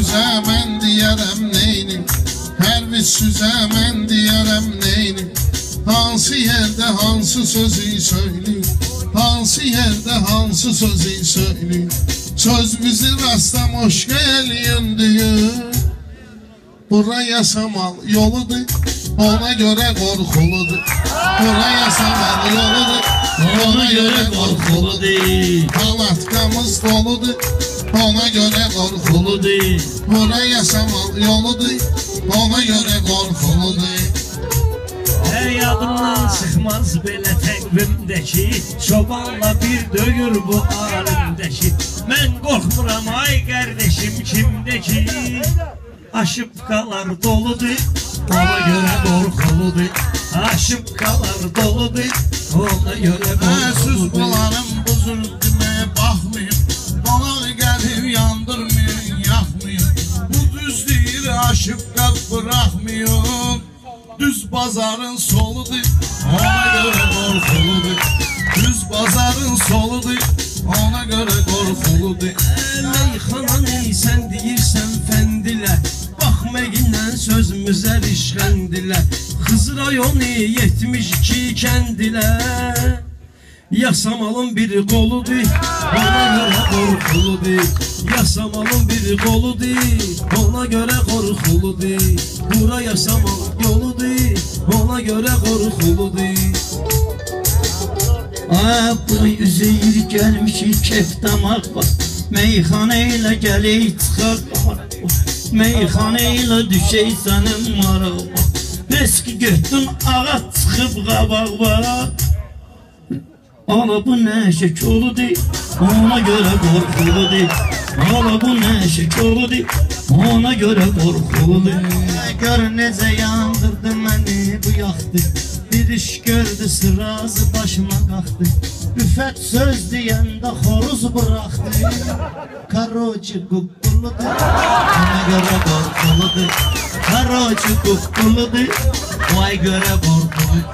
Süzə mən deyərəm neynim, hər bir süzə mən deyərəm neynim. Hansı yerdə hansı sözü söyleyim, hansı yerdə hansı sözü söyleyim. Sözümüzü rastlam hoş gelin diyor. Buraya samal yoludur, ona göre korkuludur. Buraya samal yoludur, ona göre korkuludur. Palatkamız doludur, ona göre korkuludur. Buraya samal yoludur, ona göre korkuludur. Yadımdan çıxmaz belə təqvimdəki, çobanla bir döyür bu alimdəki. Mən qorxmuram ay qardeşim kimdəki, aşıpqalar doludur, ona görə qorxuludur. Aşıpqalar doludur, ona görə qorxuludur. Sus bunlarım buzur deməyə baxmayın, bana gəlib yandırmayın, yaxmayın. Bu düz deyir, aşıpqa bıraxmayın. Düz bazarın soludur, ona göre korkuludur. Düz bazarın soludur, ona göre korkuludur. Meyxana neysən deyirsən fəndilər, baxməyinlə sözümüzə rişxəndilər. Xızrayonu 72 kəndilər, yasamalın bir qoludur, ona görə qorxuludur. Yasamalın bir qoludur, ona görə qorxuludur. Bura yasamal yoludur, ona görə qorxuludur. Buraya üzeyir gəlmişik kef damaq var, meyxana ilə gələk çıxaq, meyxana ilə düşək sənin maraq var. Riski götdün ağa çıxıb qabaq var. Ala bu nə şək oludur, ona görə qorxuludur. Ala bu nə şək oludur, ona görə qorxuludur. Gör necə yandırdı məni bu yaxdı, bir iş gördü sırası başıma qalxdı. Üfət söz deyəndə xoruz bıraxdı. Karoçi qupquludur, ona görə qorxuludur. Karoçi qupquludur, vay görə qorxuludur.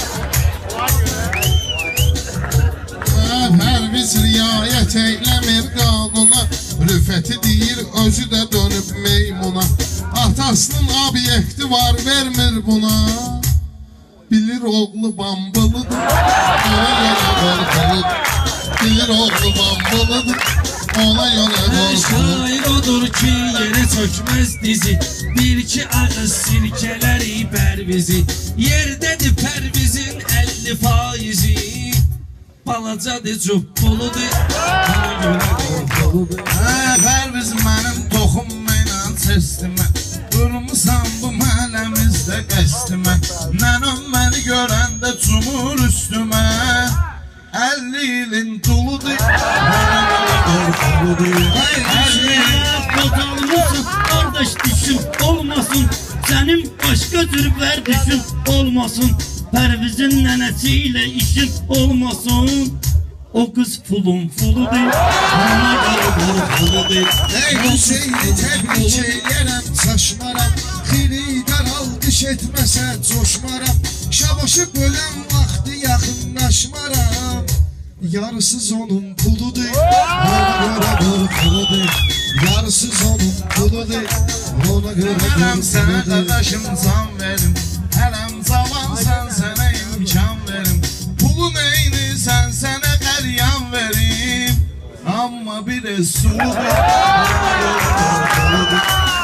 Hər biz riayət eyləmir qanuna, rüfəti deyir özü də dönüb meymuna. Atasının obyekti var vermir buna, bilir oğlu bambılıdır, ona görə qorxuludur. Bilir oğlu bambılıdır, ona görə qorxuludur. Şair odur ki yeri çökməz dizi, bir iki ağız sirkələri pərvizi. Yerdədir pərvizin 50%. Balacadır cübbuludur, ona görə qorxuludur. Pərviz mənim toxunmayla çestimə, durmusan bu məhəlləmizdə qəstimə. Nənəm məni görəndə cumur üstümə, 50 ilin duludur, ona görə qorxuludur. Qotalmısın, qardaş düşün olmasın, sənin başqa cür vərdişin olmasın. Pərvizin nənəsi ilə işin olmasın. O qız pulun puludur, ona görə qorxuludur. Ey Hüseyni təbrik edirəm, çaşmaram, xiridar alqış etməsə coşmaram. Şabaşı bölən vaxtı yaxınlaşmaram, yarısız onun puludur, ona görə qorxuludur. Yarısız onun puludur, ona görə qorxuludur. Hələm sənə qardaşım can verim, hələm cavansan sənə imkan verim. Pulu neyini sən sənə qəryan verim, amma bir suludur, ona görə qorxuludur.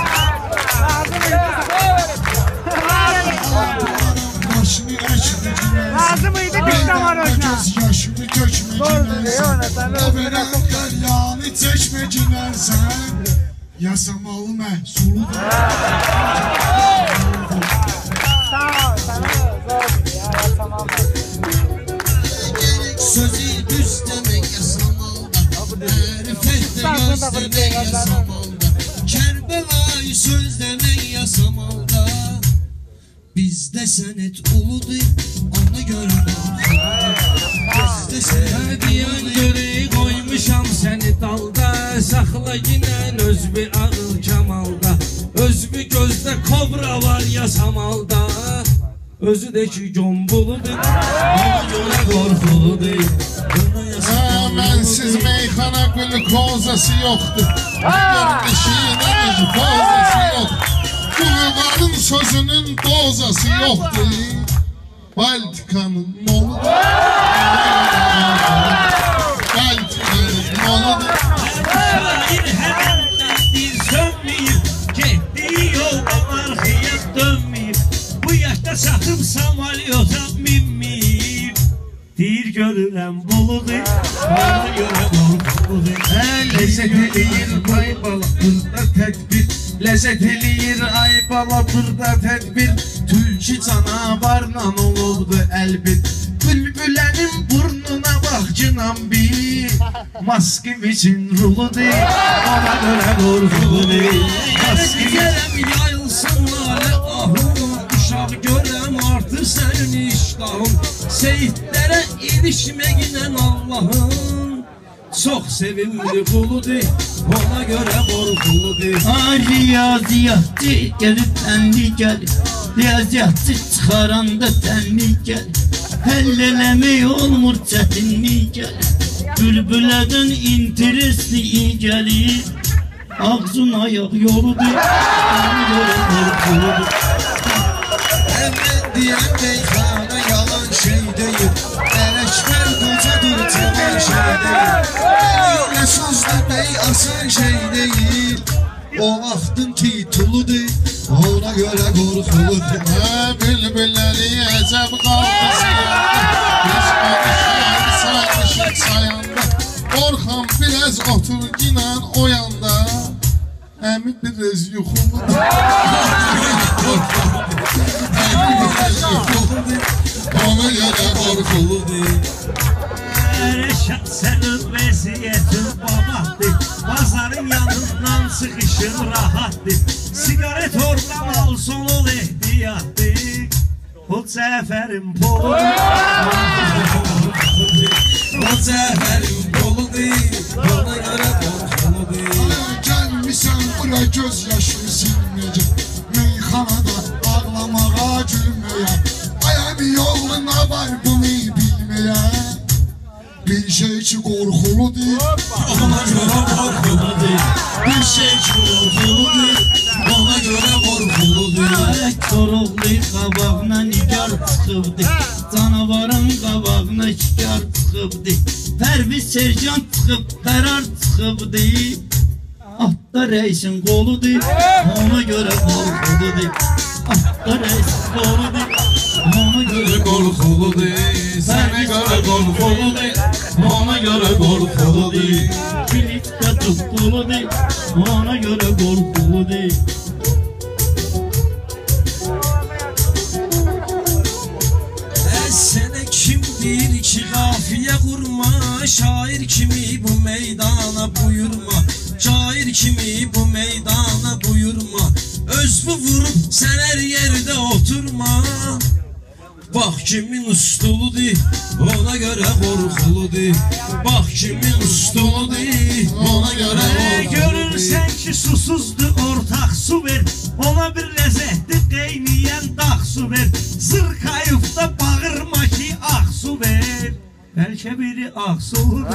Başını eşdi günəsin, lazım idi bir zaman hocam. Göz yaşını tökme günəsin, o verən qəryanı çəkmə günəsən, yasamalı məhsuludur. Sözü düz demek yasamalda, marifette göz demek yasamalda, Kerbela'yı söz demek yasamalda. Bizde senet uludur, ona göre qorxuludur. Bizde senet Diyan göre koymuşam seni dalda, saxla yine özbü ağıl kamalda. Özbü gözde kobra var yasamalda, özü de ki gömbuludur, ona göre qorxuludur. mənsiz meyxana glukozası yoxdur. Görünüşünün pozası yoxdur. Bulvarın sözünün dozası yoxdur. Baltikanın moludur. Baltikanın moludur. Şair həmən bir sönməyib, getdiyi yoldan arxaya dönməyib. Bu yaşda satıb samalyota minməyib. Deyir görürəm buludur, ona görə qorxuludur. Ləzzət eləyir ay bala burada tədbir. Ləzzət eləyir ay bala burada tədbir. Tülkü canavarla olubdu əlbir. Bülbülənin burnuna bax cinan bir. Maskivicin ruludur, ona görə qorxuludur. Gələm yayılsın lalə ahım, uşaq görəm artır sənin iştahın. Seyidlərə ilişməklə Allahın çox sevimli quludur, ona görə qorxuludur. Riyaziyyatçı gəlib tənli gəlir, riyaziyyatçı çıxaranda tənli gəlir. Həll eləmək olmur çətinlik gəlir, bülbülədən interesli iyi gəlir. Ağzın ayaq yoludur, ona görə qorxuludur. Hemen diyen meyhane yalan şey değil. Eleşmer kocadır temel şey değil. Elinle söz demeyi asan şey değil. O vaxtın tituludur, ona göre korkuludur. Bülbülləri əcəb qaldı biz konuşan sayanda. Orxan biraz otur inan o yanda. Əmi biraz yuxuludur. Ona görə qorxuludur. Rəşad sənin vəziyyətin babatdır, bazarın yanından sıxışır rahatdır. Sigaret ortam olsun ol ehtiyatdır. O Cəfərin poludur, O Cəfərin poludur, ona göre korkuludur. Gəlmisən bura göz yaşını silməyəcək. Meyxanada ağlamağa gülməyə. Ayağımı yoluna var bunu bilməyə. Bir şey ki qorxuludur, Ona göre korkuludur. Bir şey ki korkuludur, ona göre korkuludur. Koroğlu qabağına nigar çıxıbdı, canavarın qabağına şikar çıxıbdı. Pərviz Sercan çıxıb, qərar çıxıbdı. Atda rəisin qoludur, ona görə qorxuludur. Atda rəisin qoludur, ona görə qorxuludur. Sənə görə qorxuludur, ona görə qorxuludur. Kilikdə tutquludur, ona görə qorxuludur. Sənə kim deyir ki qafiyə qurma, şair kimi bu meydana buyurma. Şair kimi bu meydana buyurma. Özbü vurub sən hər yerdə oturma. Bax kimin ustuludur, ona görə qorxuludur. Bax kimin ustuludur, ona görə qorxuludur. görürsən ki susuzdur ortaq su ver, ona bir ləzzətli qeyniyən dağ su ver. Zırqayıb da bağırma ki ağ su ver, bəlkə biri ağ suludur.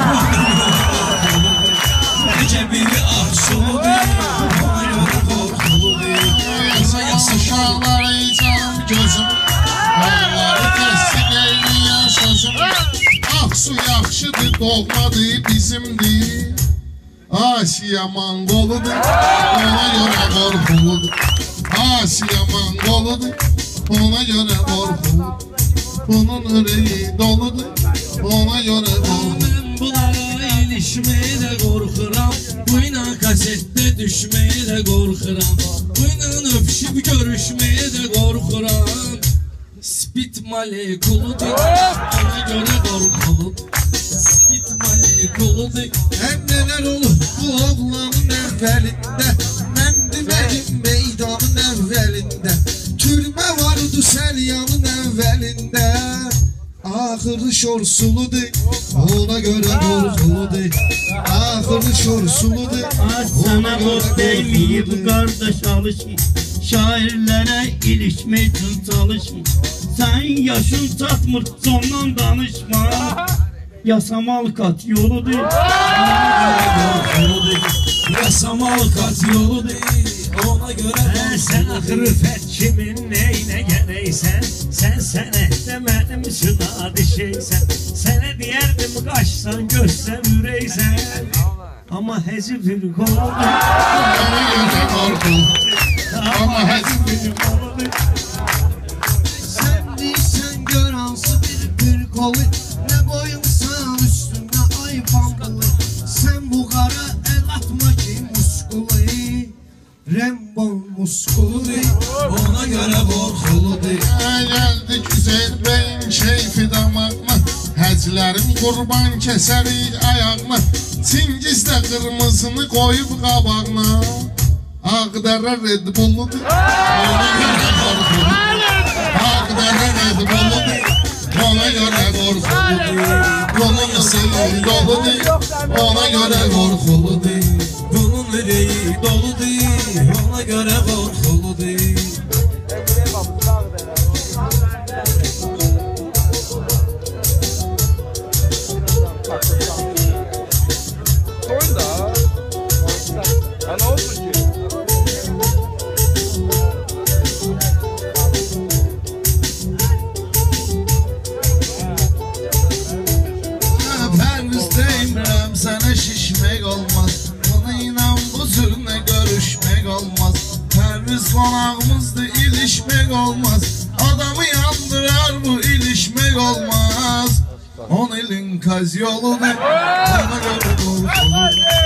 Bəlkə biri ağ suludur, ona görə qorxuludur. Yasa uşaqları canım gözüm, onları təsdiq eyləyən sözüm. Ağsu yaxşıdır, doğmadır, bizimdir. Asiya Mongoludur, ona görə qorxuludur. Asiya Mongoludur, ona görə qorxuludur. Bunun ürəyi doludur, ona görə qorxuludur. Mən bunlara ilişməyə də qorxuram. Buyla kasetdə düşməyə də qorxuram. Buyla öpüşüb görüşməyə də qorxuram. Spit molekuludur, ona görə qorxuludur. Spit molekuludur. Həm nələr olur bu oğlanın əvvəlində. Mən demədim meydanın əvvəlində. Türmə vardı Səlyanın əvvəlində. Ahırı şorsuludur, ona görə qorxuludur. Ahırı şorsuludur, Sənə qoz değməyib qardaş alışma, şairlərə ilişmək üçün çalışma. Sən yaşın çatmır, sondan danışma. Yasamal kat yoludur. Yasamal kat yoludur. Ona göre Sen rüfet kimin neyine geleysen, sen senette benim şuna düşeysen. Sene diyerdim kaçsan göster üreysen, ama hezi bir koludur. Bana göre korkul. Ama hadi sen değilsen gör hansı bir kolu. Ne boyunsan üstünde ay bandılı. Sen bu kara el atma ki muskulu. Rembol muskulu. Ona göre korkuludur. geldi güzel beyin keyfi damakla. Həclərin qurban kəsərik ayağına. Çingizdə qırmızını qoyub qabağına. Ağdərə Red Bull'udur. Ona görə qorxuludur. Ağdərə Red Bull'udur. Ona görə qorxuludur. Bunun ürəyi doludur. Ona görə qorxuludur. Bunun yüreği doludur. Ona göre korkuludur. Pərvizdeyim sənə şişmək olmaz. Bununla bu cürlə görüşmək olmaz. Pərviz qonağımızdır, ilişmək olmaz. Adamı yandırar bu ilişmək olmaz. 10 ilin kaz yoludur. Ona görə qorxuludur.